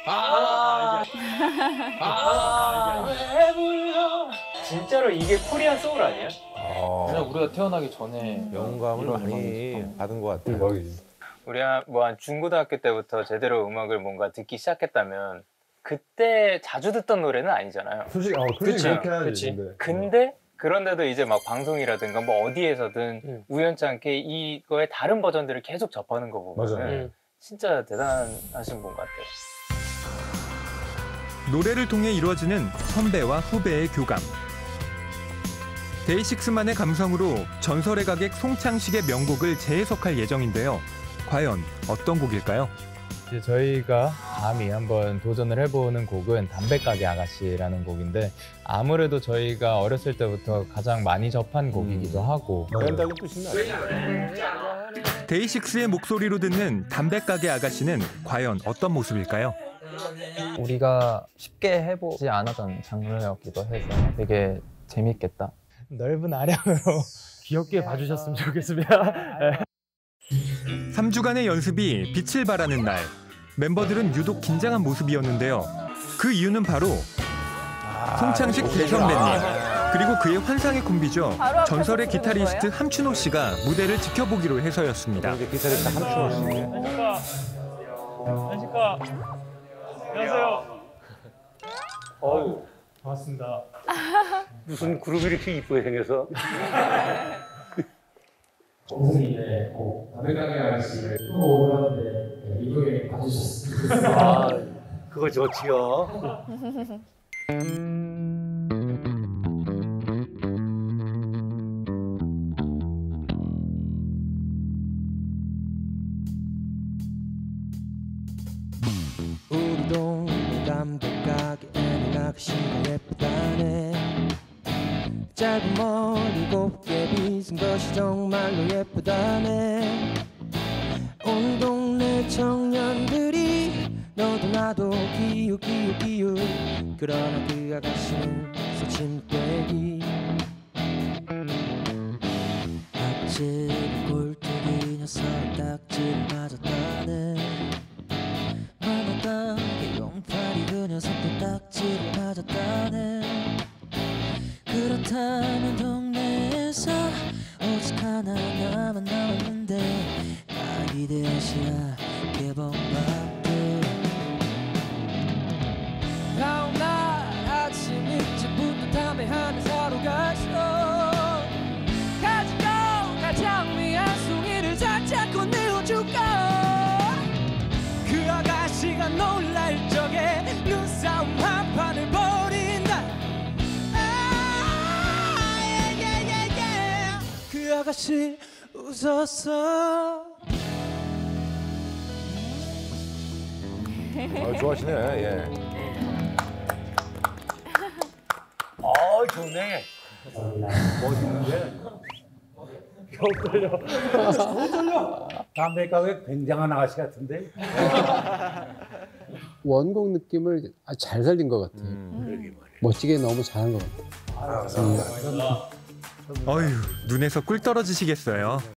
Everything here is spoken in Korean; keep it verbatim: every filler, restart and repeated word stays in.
아, 아, 왜 불러? 진짜로 이게 코리안 소울 아니야? 어. 그냥 우리가 태어나기 전에 영감을 많이 받은 것 같아요. 우리 뭐한 중고등학교 때부터 제대로 음악을 뭔가 듣기 시작했다면 그때 자주 듣던 노래는 아니잖아요. 솔직히, 어, 솔직히 그치? 그렇게 해야지. 그치? 근데, 근데 그런데도 이제 막 방송이라든가 뭐 어디에서든 응. 우연찮게 이거의 다른 버전들을 계속 접하는 거 보면 맞아요. 진짜 대단하신 분 같아요. 노래를 통해 이루어지는 선배와 후배의 교감. 데이식스만의 감성으로 전설의 가객 송창식의 명곡을 재해석할 예정인데요. 과연 어떤 곡일까요? 이제 저희가 감히 한번 도전을 해보는 곡은 담배가게 아가씨라는 곡인데 아무래도 저희가 어렸을 때부터 가장 많이 접한 곡이기도 하고 그런다고 뜻이 나요. 데이식스의 목소리로 듣는 담배가게 아가씨는 과연 어떤 모습일까요? 우리가 쉽게 해보지 않았던 장르였기도 해서 되게 재밌겠다. 넓은 아량으로 귀엽게 봐주셨으면 좋겠습니다. 삼 주간의 연습이 빛을 발하는 날, 멤버들은 유독 긴장한 모습이었는데요. 그 이유는 바로 송창식 대선배님, 그리고 그의 환상의 콤비죠. 전설의 기타리스트 함춘호 씨가 무대를 지켜보기로 해서였습니다. 이제 기타리스트 함춘호 씨. 안식과 안식과 안녕하세요. 어우, 반갑습니다. 무슨 그룹이 이렇게 이쁘게 생겨서? 선생님의 담배가게 아가씨를 또 오라는데 이동에 봐주셨습니다. 아, 그거 좋지요. 우리 동네 담배가게에는 아가씨가 예쁘다네. 짧은 머리 곱게 빗은 것이 정말로 예쁘다네. 온 동네 청년들이 너도 나도 기웃 기웃 기웃. 그러나 그 아가씨는 새침대기. 딱지를 꼴뚜기 녀석 딱지를 맞았다네. 만화가게 용팔이 그 녀석도 딱지를 맞았다네. 그렇다면 동네에서 오직 하나 나만 남았는데 아기대 아시아 개봉박들. 다음날 아침 일찍부터 담배 하나 사러 갔어. 가지고 갈 장미 한 송이를 작작고 내어줄까. 그 아가씨가 놀랄 적에 눈싸움 한 판을 벌인다. 그 아가씨 웃었어. 아, 좋아하시네. 예. 아, 좋네. 멋있는데? 겨우 떨려. 겨우 떨려. 담배가게 굉장한 아가씨 같은데? 원곡 느낌을 아주 잘 살린 것 같아요. 음. 멋지게 너무 잘한 것 같아요. 어휴, 눈에서 꿀 떨어지시겠어요.